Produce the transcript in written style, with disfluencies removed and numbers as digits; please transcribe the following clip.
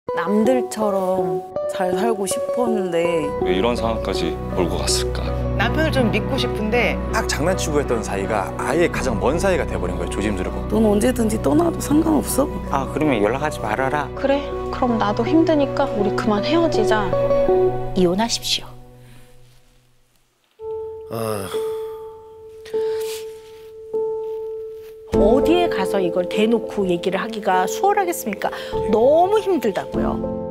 남들처럼 잘 살고 싶었는데 왜 이런 상황까지 몰고 갔을까? 남편을 좀 믿고 싶은데 막 장난치고 했던 사이가 아예 가장 먼 사이가 돼버린 거예요. 조심스럽고. 넌 언제든지 떠나도 상관없어? 아, 그러면 연락하지 말아라. 그래, 그럼 나도 힘드니까 우리 그만 헤어지자. 이혼하십시오. 어디에 가서 이걸 대놓고 얘기를 하기가 수월하겠습니까? 너무 힘들다고요.